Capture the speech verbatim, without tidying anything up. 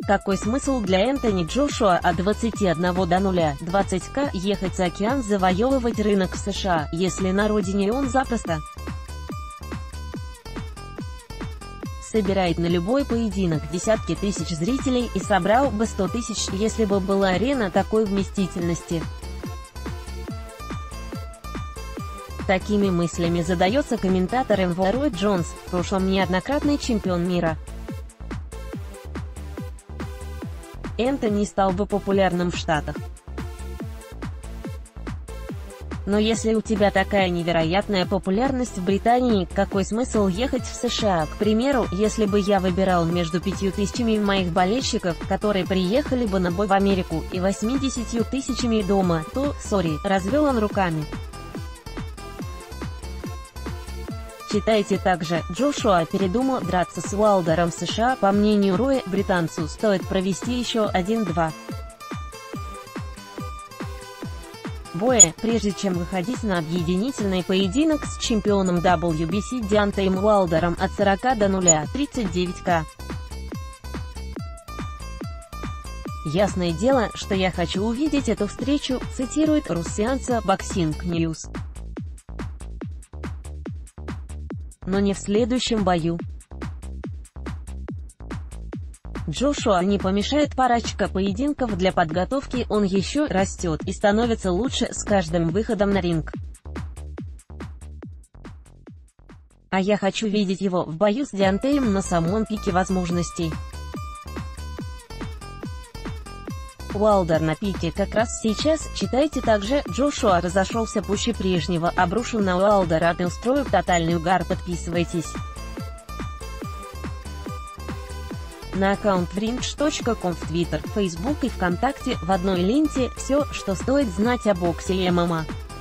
Какой смысл для Энтони Джошуа от двадцати одного до нуля двадцать ка ехать за океан завоевывать рынок в США, если на родине он запросто собирает на любой поединок десятки тысяч зрителей и собрал бы сто тысяч, если бы была арена такой вместительности. Такими мыслями задается комментатор эм эм а Рой Джонс, в прошлом неоднократный чемпион мира. Энтони стал бы популярным в Штатах. Но если у тебя такая невероятная популярность в Британии, какой смысл ехать в США? К примеру, если бы я выбирал между пятью тысячами моих болельщиков, которые приехали бы на бой в Америку, и восьмидесятью тысячами дома, то, сори, развел он руками. Читайте также, Джошуа передумал драться с Уайлдером в США. По мнению Роя, британцу стоит провести еще один-два боя, прежде чем выходить на объединительный поединок с чемпионом дабл ю би си Деонтеем Уайлдером от сорока до нуля тридцать девять ка. «Ясное дело, что я хочу увидеть эту встречу», цитирует Руссианца Boxing News. Но не в следующем бою. Джошуа не помешает парочка поединков для подготовки, он еще растет и становится лучше с каждым выходом на ринг. А я хочу видеть его в бою с Деонтеем на самом пике возможностей. Уайлдер на пике как раз сейчас. Читайте также, Джошуа разошелся пуще прежнего, обрушил на Уайлдера и устроил тотальный угар. Подписывайтесь на аккаунт вринч точка ком в Твиттер, Фейсбук и ВКонтакте, в одной ленте, все, что стоит знать о боксе и эм эм а.